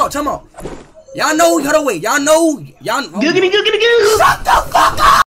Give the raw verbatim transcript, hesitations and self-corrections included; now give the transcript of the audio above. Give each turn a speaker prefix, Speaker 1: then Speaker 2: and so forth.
Speaker 1: out, time out. Y'all know, hold on, wait. Y'all know, y'all.
Speaker 2: Giggity, giggity, giggity.
Speaker 1: Shut the fuck up!